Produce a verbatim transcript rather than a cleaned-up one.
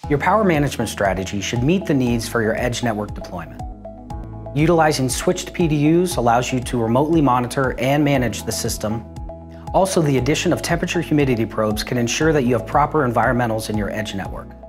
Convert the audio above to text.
Your power management strategy should meet the needs for your edge network deployment. Utilizing switched P D Us allows you to remotely monitor and manage the system. Also, the addition of temperature humidity probes can ensure that you have proper environmentals in your edge network.